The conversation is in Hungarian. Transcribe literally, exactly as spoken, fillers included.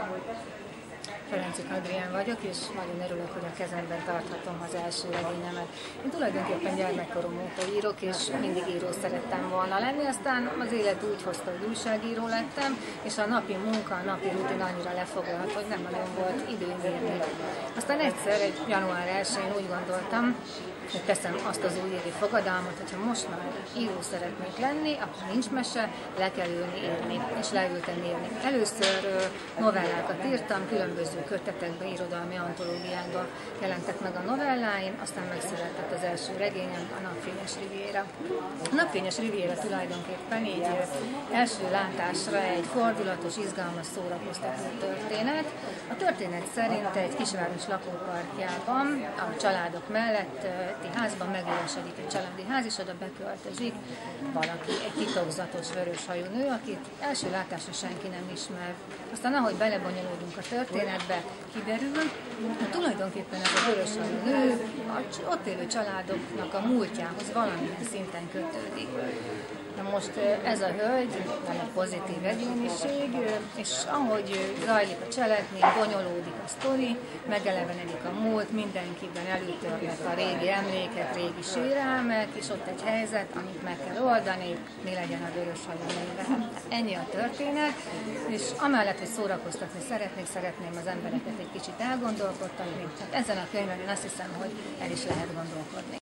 Ferencik Adrián vagyok, és nagyon örülök, hogy a kezemben tarthatom az első regényemet. Én tulajdonképpen gyermekkorom óta írok, és mindig író szerettem volna lenni, aztán az élet úgy hozta, hogy újságíró lettem, és a napi munka, a napi rutin annyira lefoglalt, hogy nem nagyon volt időm írni. Aztán egyszer, egy január elsején úgy gondoltam, hogy teszem azt az újévi fogadalmat, hogyha most már író szeretnék lenni, akkor nincs mese, le kell ülni írni, és leültem írni. Először novellákat írtam, különböző kötetekben, irodalmi antológiákban jelentek meg a novelláim, aztán megszületett az első regényem, a Napfényes Riviera. A Napfényes Riviera tulajdonképpen így első látásra egy fordulatos, izgalmas, szórakoztató történet. A történet szerint egy kisváros lakóparkjában, a családok mellett házban megüresedik egy családi ház, és oda beköltözik valaki, egy titokzatos vöröshajú nő, akit első látásra senki nem ismer. Aztán ahogy belebonyolódunk a történetbe, kiderül, hogy tulajdonképpen ez a vöröshajú nő a ott élő családoknak a múltjához valamilyen szinten kötődik. Na most ez a hölgy van egy pozitív egyéniség, és ahogy zajlik a cselekmény, bonyolódik a sztori, megelevenedik a múlt, mindenkiben előtörnek a régi emlékek, régi sérelmek, és ott egy helyzet, amit meg kell oldani, mi legyen a vöröshajú nővel. Ennyi a történet, és amellett, hogy szórakoztatni szeretnék, szeretném az embereket egy kicsit elgondolkodtatni. Hát ezen a könyvben én azt hiszem, hogy el is lehet gondolkodni.